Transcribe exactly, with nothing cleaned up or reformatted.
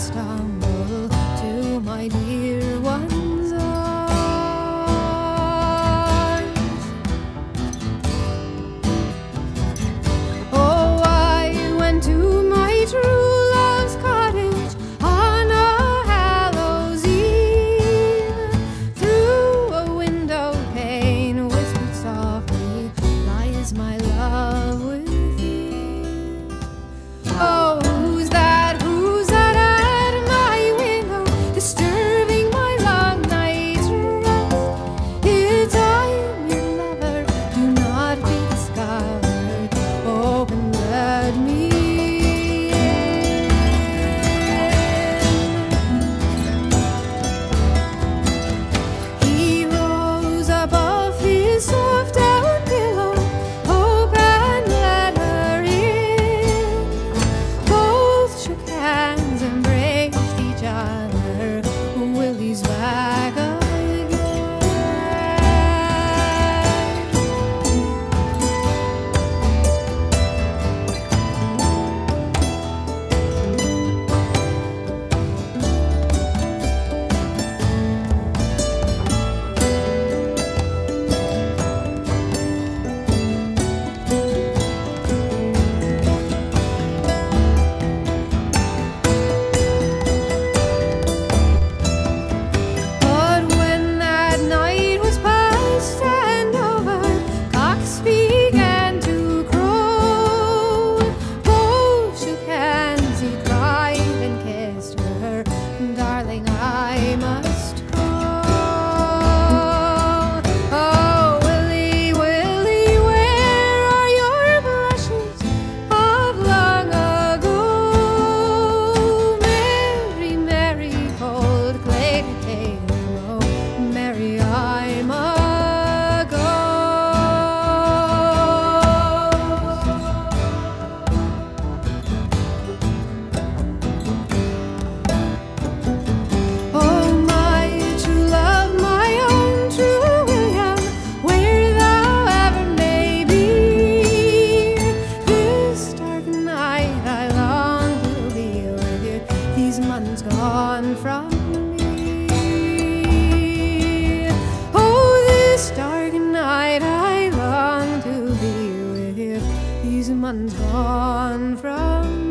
stumble to my dear one's arms. Oh, I went to my true love's cottage on a Hallows Eve. Through a window pane whispered softly, lies my love with thee. Oh, who's that, who's that at my window, disturbing my long night's rest? It's I, your lover, do not be discovered. Open, let me in. He rose above his soft down pillow, hope and let her in. Both shook hands, embraced each other. Willie's back again. But when that night was past and over, cocks began to crow. Both shook hands, he cried and kissed her, darling, I must go. Oh, Willie, Willie, where are your blushes of long ago? Mary, Mary, cold clay to take her low. Mary, I'm a Oh, my true love, my own true William, where thou ever may be, this dark night I long to be with you, these months gone from me. Oh, this dark night I long to be with you, these months gone from me.